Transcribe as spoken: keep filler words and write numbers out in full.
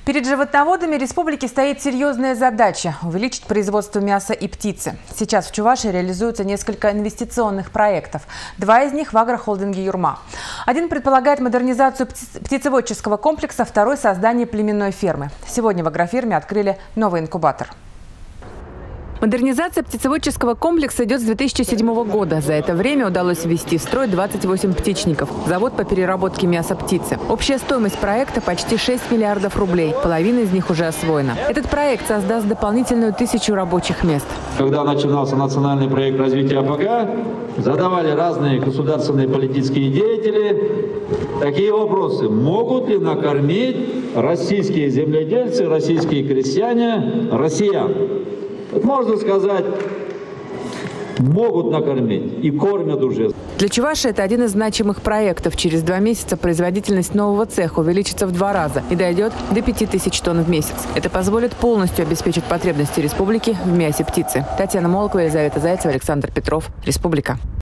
Перед животноводами республики стоит серьезная задача – увеличить производство мяса и птицы. Сейчас в Чувашии реализуются несколько инвестиционных проектов. Два из них в агрохолдинге «Юрма». Один предполагает модернизацию птицеводческого комплекса, второй – создание племенной фермы. Сегодня в агрофирме открыли новый инкубатор. Модернизация птицеводческого комплекса идет с две тысячи седьмого года. За это время удалось ввести в строй двадцать восемь птичников. Завод по переработке мяса птицы. Общая стоимость проекта почти шесть миллиардов рублей. Половина из них уже освоена. Этот проект создаст дополнительную тысячу рабочих мест. Когда начинался национальный проект развития АПК, задавали разные государственные политические деятели такие вопросы. Могут ли накормить российские земледельцы, российские крестьяне, россиян? Можно сказать, могут накормить и кормят уже. Для Чувашии это один из значимых проектов. Через два месяца производительность нового цеха увеличится в два раза и дойдет до пяти тысяч тонн в месяц. Это позволит полностью обеспечить потребности республики в мясе птицы. Татьяна Молокова, Елизавета Зайцева, Александр Петров. Республика.